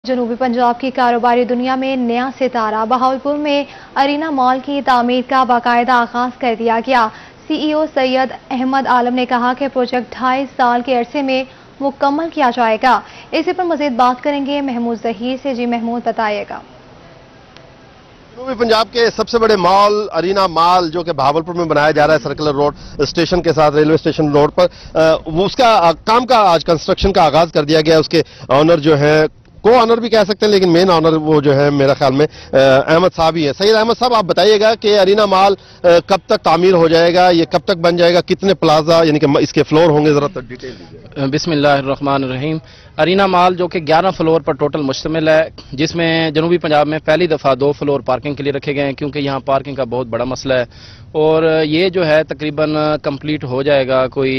جنوبی پنجاب کی کاروباری دنیا میں نیا ستارہ بہاولپور میں ارینا مال کی تعمیر کا باقاعدہ آغاز کر دیا گیا۔ سی ای او سید احمد عالم نے کہا کہ پروجیکٹ 2.5 سال کے عرصے میں مکمل کیا جائے گا۔ اسی پر مزید بات کریں گے محمود ظہیر سے۔ جی محمود بتائیے گا۔ جنوبی پنجاب کے سب سے بڑے مال ارینا مال جو کہ بہاولپور میں بنایا جا رہا ہے سرکلر روڈ اسٹیشن کے ساتھ ریلوے اسٹیشن روڈ پر، وہ اس کا کام کا آج کنسٹرکشن کا آغاز کر دیا گیا۔ اس کے آنر جو ہے کو آنر بھی کہہ سکتے ہیں، لیکن مین آنر وہ جو ہے میرا خیال میں احمد صاحب ہی ہے۔ سید احمد صاحب، آپ بتائیے گا کہ ارینا مال کب تک تعمیر ہو جائے گا، یہ کب تک بن جائے گا، کتنے پلازا یعنی کہ اس کے فلور ہوں گے، ذرا ڈیٹیل دیجیے۔ بسم اللہ الرحمن الرحیم۔ ارینا مال جو کہ 11 فلور پر ٹوٹل مشتمل ہے، جس میں جنوبی پنجاب میں پہلی دفعہ 2 فلور پارکنگ کے لیے رکھے گئے ہیں، کیونکہ یہاں پارکنگ کا بہت بڑا مسئلہ ہے، اور یہ جو ہے تقریباً کمپلیٹ ہو جائے گا کوئی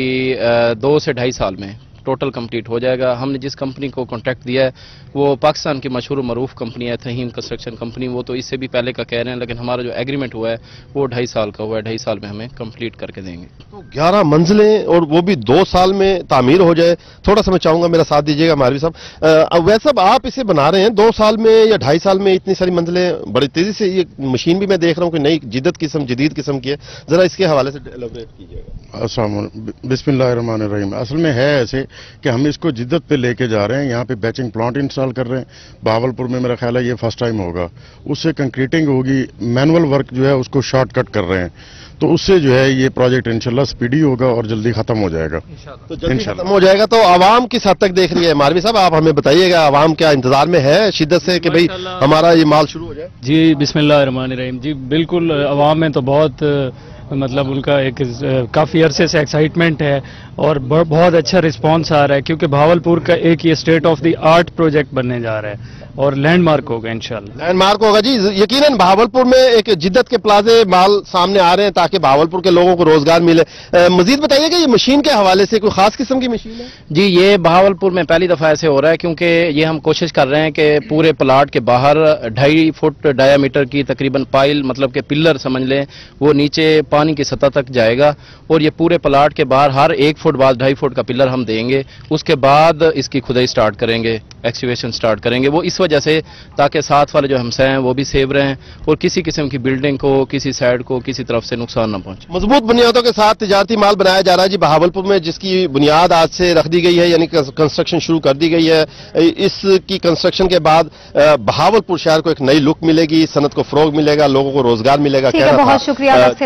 2 سے 2.5 سال میں ٹوٹل کمپلیٹ ہو جائے گا۔ ہم نے جس کمپنی کو کانٹیکٹ دیا ہے وہ پاکستان کی مشہور و معروف کمپنی ہے تھہیم کنسٹرکشن کمپنی، وہ تو اس سے بھی پہلے کا کہہ رہے ہیں، لیکن ہمارا جو ایگریمنٹ ہوا ہے وہ 2.5 سال کا ہوا ہے، 2.5 سال میں ہمیں کمپلیٹ کر کے دیں گے۔ تو 11 منزلیں اور وہ بھی 2 سال میں تعمیر ہو جائے، تھوڑا سا میں چاہوں گا میرا ساتھ دیجیے گا ماروی صاحب۔ ویسے اب آپ اسے بنا رہے ہیں 2 سال میں یا 2.5 سال میں، اتنی ساری منزلیں بڑی تیزی سے، یہ مشین بھی میں دیکھ رہا ہوں کہ نئی جدید قسم کی ہے، ذرا اس کے حوالے سے ایلیبریٹ کیجیے گا۔ السلام علیکم، بسم اللہ الرحمن الرحیم۔ اصل میں ہے ایسے کہ ہم اس کو جدت پہ لے کے جا رہے ہیں، یہاں پہ بیچنگ پلانٹ انسٹال کر رہے ہیں بہاولپور میں، میرا خیال ہے یہ فرسٹ ٹائم ہوگا۔ اس سے کنکریٹنگ ہوگی، مینول ورک جو ہے اس کو شارٹ کٹ کر رہے ہیں، تو اس سے جو ہے یہ پروجیکٹ انشاءاللہ سپیڈی ہوگا اور جلدی ختم ہو جائے گا۔ تو جلدی ختم ہو جائے گا تو عوام کس حد تک دیکھ رہی ہے؟ ماروی صاحب، آپ ہمیں بتائیے گا، عوام کیا انتظار میں ہے شدت سے کہ بھئی ہمارا یہ مال شروع ہو جائے؟ جی بسم اللہ الرحمن الرحیم۔ جی بالکل، عوام میں تو بہت مطلب ان کا ایک کافی عرصے سے ایکسائٹمنٹ ہے اور بہت اچھا رسپانس آ رہا ہے، کیونکہ بہاولپور کا ایک یہ state of the art project بننے جا رہا ہے اور لینڈ مارک ہوگا انشاءاللہ۔ لینڈ مارک ہوگا جی، یقیناً بہاولپور میں ایک جدت کے پلازے مال سامنے آ رہے ہیں تاکہ بہاولپور کے لوگوں کو روزگار ملے۔ مزید بتائیے کہ یہ مشین کے حوالے سے کوئی خاص قسم کی مشین ہے؟ جی، یہ بہاولپور میں پہلی دفعہ ایسے ہو رہا ہے، کیونکہ یہ ہم کوشش کر رہے ہیں کہ پورے پلاٹ کے باہر 2.5 فٹ ڈایا میٹر کی تقریباً پائل، مطلب کہ پلر سمجھ لیں، وہ نیچے پانی کی سطح تک جائے گا، اور یہ پورے پلاٹ کے باہر ہر 1 فٹ بعد 2.5 فٹ کا پلر ہم دیں گے۔ اس کے بعد اس کی کھدائی سٹارٹ کریں گے، ایکسکیویشن سٹارٹ کریں گے، وہ اس وجہ سے تاکہ ساتھ والے جو ہمسائے ہیں وہ بھی سیو رہیں اور کسی قسم کی بلڈنگ کو، کسی سائڈ کو کسی طرف سے نقصان نہ پہنچے۔ مضبوط بنیادوں کے ساتھ تجارتی مال بنایا جا رہا ہے جی بہاولپور میں، جس کی بنیاد آج سے رکھ دی گئی ہے، یعنی کنسٹرکشن شروع کر دی گئی ہے۔ اس کی کنسٹرکشن کے بعد بہاولپور شہر کو ایک نئی لک ملے گی، صنعت کو فروغ ملے گا، لوگوں کو روزگار ملے گا۔ بہت شکریہ۔